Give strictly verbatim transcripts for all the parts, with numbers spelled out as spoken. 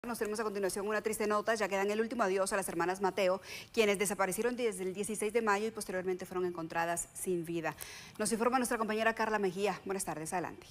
Nos tenemos a continuación una triste nota, ya que dan el último adiós a las hermanas Mateo, quienes desaparecieron desde el dieciséis de mayo y posteriormente fueron encontradas sin vida. Nos informa nuestra compañera Carla Mejía. Buenas tardes, adelante.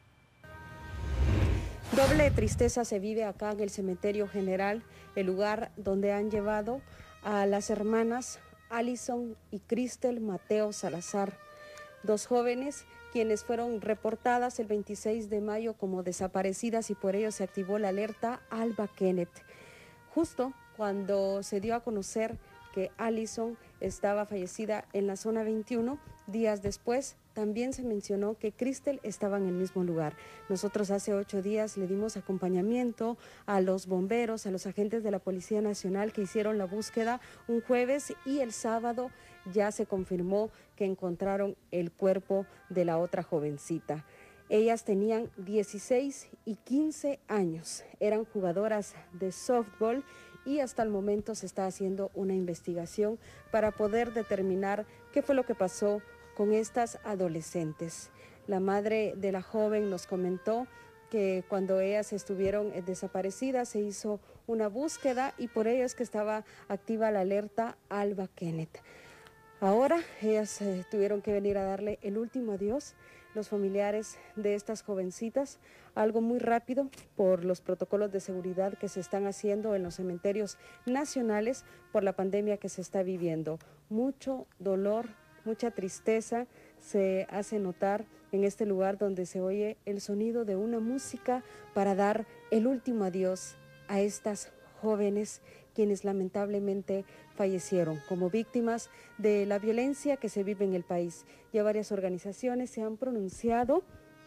Doble tristeza se vive acá en el Cementerio General, el lugar donde han llevado a las hermanas Alison y Cristel Mateo Salazar, dos jóvenes quienes fueron reportadas el veintiséis de mayo como desaparecidas y por ello se activó la alerta Alba Kenneth. Justo cuando se dio a conocer que Alison estaba fallecida en la zona veintiuno, días después también se mencionó que Cristel estaba en el mismo lugar. Nosotros hace ocho días le dimos acompañamiento a los bomberos, a los agentes de la Policía Nacional que hicieron la búsqueda un jueves y el sábado ya se confirmó que encontraron el cuerpo de la otra jovencita. Ellas tenían dieciséis y quince años, eran jugadoras de softball y hasta el momento se está haciendo una investigación para poder determinar qué fue lo que pasó con estas adolescentes. La madre de la joven nos comentó que cuando ellas estuvieron desaparecidas se hizo una búsqueda y por ello es que estaba activa la alerta Alba Kenneth. Ahora ellas eh, tuvieron que venir a darle el último adiós, los familiares de estas jovencitas, algo muy rápido por los protocolos de seguridad que se están haciendo en los cementerios nacionales por la pandemia que se está viviendo. Mucho dolor, mucha tristeza se hace notar en este lugar donde se oye el sonido de una música para dar el último adiós a estas jóvenes quienes lamentablemente fallecieron como víctimas de la violencia que se vive en el país. Ya varias organizaciones se han pronunciado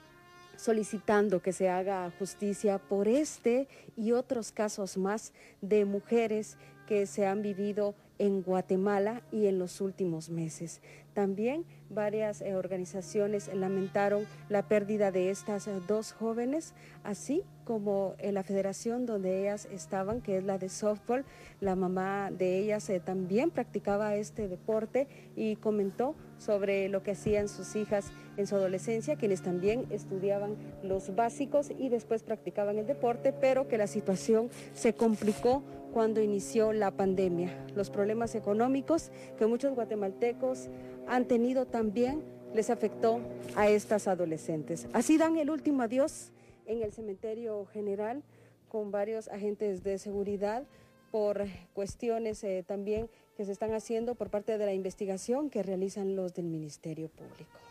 solicitando que se haga justicia por este y otros casos más de mujeres que se han vivido en Guatemala y en los últimos meses. También varias eh, organizaciones lamentaron la pérdida de estas eh, dos jóvenes, así como en la federación donde ellas estaban, que es la de softball. La mamá de ellas eh, también practicaba este deporte y comentó sobre lo que hacían sus hijas en su adolescencia, quienes también estudiaban los básicos y después practicaban el deporte, pero que la situación se complicó cuando inició la pandemia. Los problemas económicos que muchos guatemaltecos han tenido también les afectó a estas adolescentes. Así dan el último adiós en el Cementerio General con varios agentes de seguridad por cuestiones eh, también que se están haciendo por parte de la investigación que realizan los del Ministerio Público.